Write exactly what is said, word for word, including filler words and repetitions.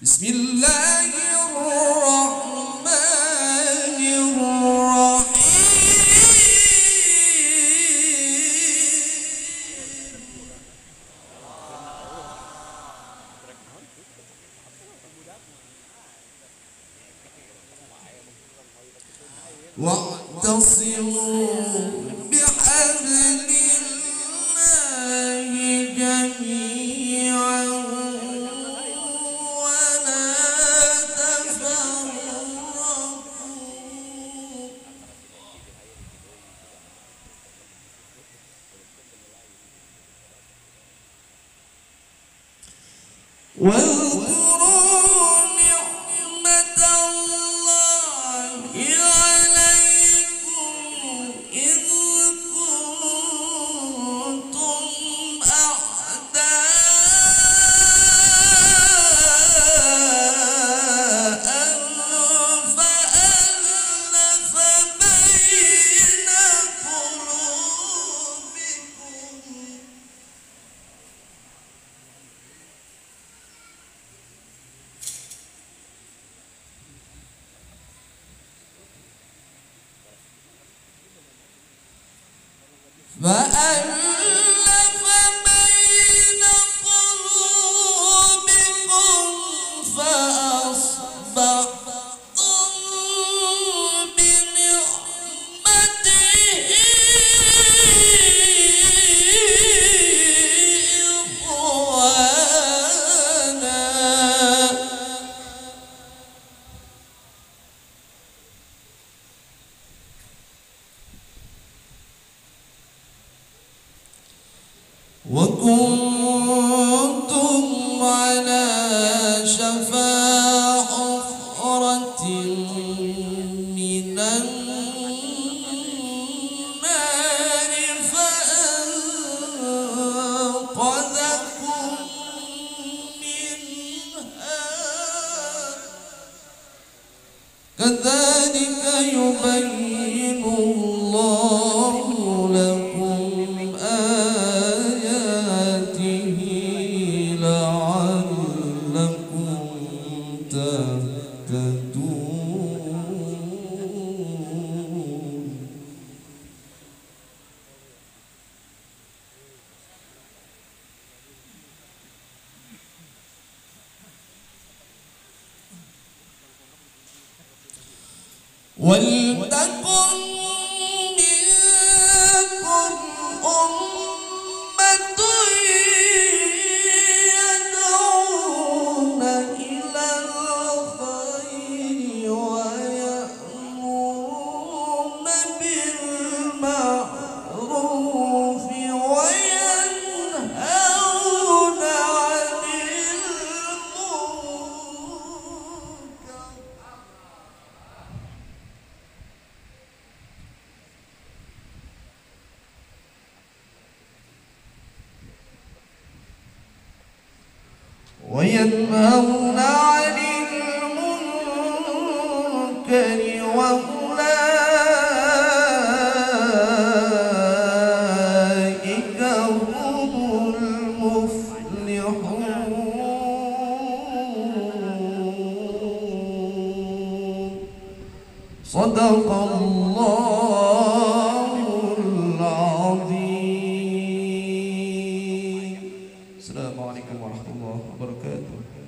بسم الله الرحمن الرحيم. واعتصموا بحبل الله جميعا ولا تفرقوا. واذكروا نعمة الله عليكم إذ كنتم أعداء فألف بين قلوبكم فألف بين قلوبكم فأصبحتم بنعمته إخوانا. وكنتم على شفا حفرة من النار فأنقذكم منها. كذلك يبين الله لكم آياته لعلكم تهتدون. ولتكن منكم أمة يدعون إلى الخير ويأمرون بالمعروف وينهون عن المنكر. وينهون عن المنكر وأولئك هم المفلحون. صدق الله العظيم. السلام عليكم ورحمة الله وبركاته.